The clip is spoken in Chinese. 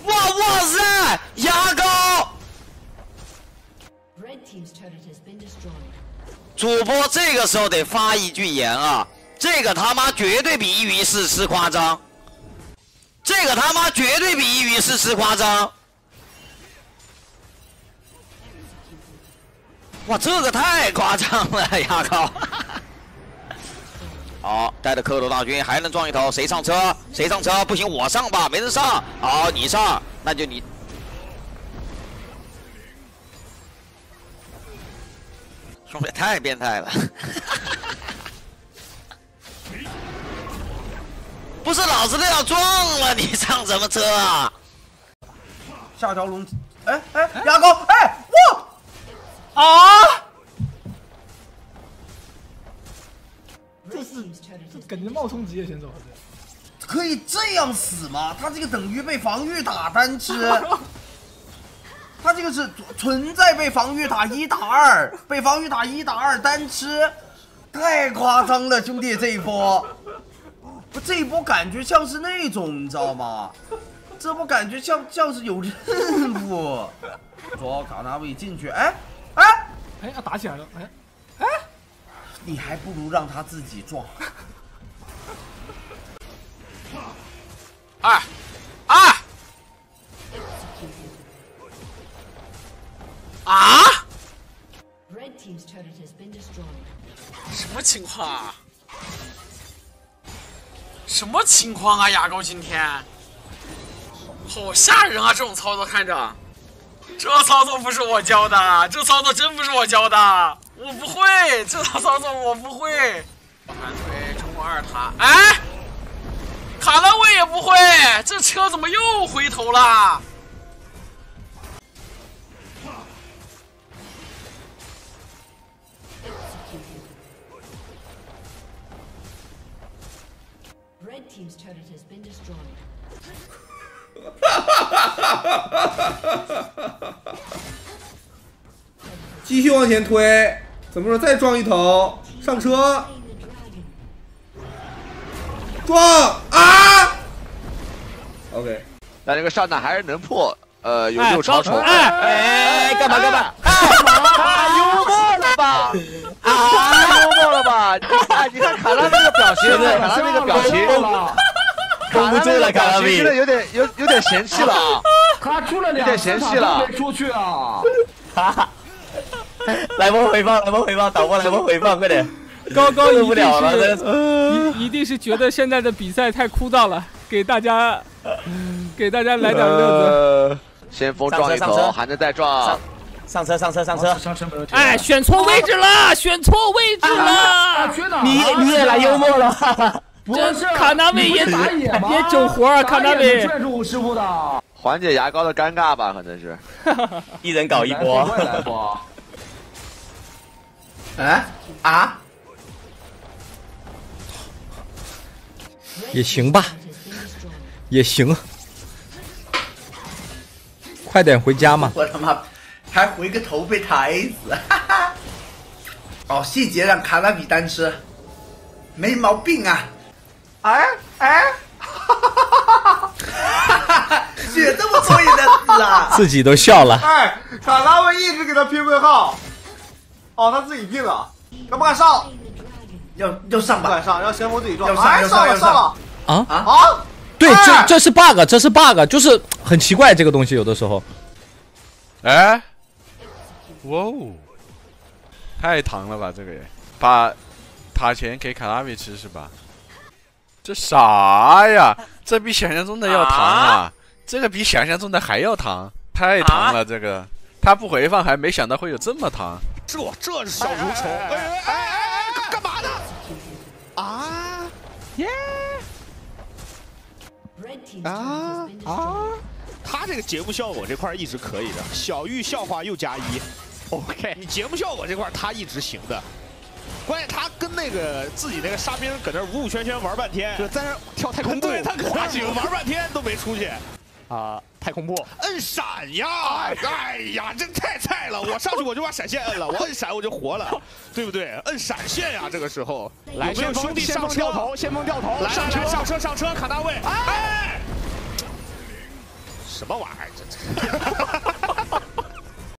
哇塞，牙膏！主播这个时候得发一句言啊，这个他妈绝对比1于4吃夸张，这个他妈绝对比1于4吃夸张。哇，这个太夸张了，牙膏！好，带着克罗大军还能撞一头，谁上车？谁上车？不行，我上吧，没人上。好，你上，那就你。兄弟太变态了！不是老子都要撞了，你上什么车啊？ 下条龙，哎，牙膏，哎，哇，啊！ 这感觉冒充职业选手， 可以这样死吗？他这个等于被防御塔单吃，他这个是存在被防御塔1打2，被防御塔1打2单吃，太夸张了，兄弟，这一波，这一波感觉像是那种，你知道吗？这波感觉像是有任务。说卡纳维进去，哎， 要打起来了， 你还不如让他自己撞。 啊！ 什么情况啊？什么情况啊？牙膏今天好吓人啊！这种操作看着，这操作不是我教的，这操作真不是我教的，我不会，这套操作我不会。反推冲过2塔，哎，卡拉维也不会，这车怎么又回头了？ 继续往前推，怎么说？再撞一头，上车，撞啊 ！OK， 但这个上弹还是能破，有6超筹。 干嘛？ 幽默了吧？幽默了吧？你看卡拉那个表情，卡拉那个表情， 控不住了，卡拉比， 真的有点嫌弃了啊！ 他出了2次， 有点嫌弃了， 没出去啊！ 来波回放，导播来波回放，快点！ 高受不了了， 一定是觉得现在的比赛太枯燥了，给大家来点乐子。 先锋撞一头，还能再撞。 上车！ 哎，选错位置了！ 你也来幽默了。 这卡纳维也整活啊！卡纳维劝住师傅的， 缓解牙膏的尴尬吧，可能是。 一人搞一波。 也行吧，也行。快点回家嘛！ 我他妈还回个头被抬死，哦，细节让卡拉比单吃，没毛病啊！血这么多也能死啊！ 自己都笑了。 哎，卡拉维一直给他拼位号，哦，他自己拼了，敢不敢上？ 要上吧， 不敢上，让先锋自己撞。 上了！ 啊！对，这是 bug， 就是很奇怪这个东西有的时候。 哎，哇哦，太糖了吧这个也，把塔前给卡拉维吃是吧？这啥呀？这比想象中的要糖啊！这个比想象中的还要糖，太糖了这个。他不回放还没想到会有这么糖。 这是小蠕虫！干嘛呢？他这个节目效果这块一直可以的，小玉笑话又加1 ，OK， 你节目效果这块他一直行的。关键他跟那个自己那个沙兵搁那舞舞圈圈玩半天，就在那跳太空步，对他搁那几个玩半天都没出去。太空步，摁闪呀！哎呀，这太菜了！我上去我就把闪现摁了，我摁闪我就活了，对不对？摁闪现呀！这个时候，来，有没有兄弟上车？先锋掉头，来上车，卡纳维！哎， 什么玩意儿？这。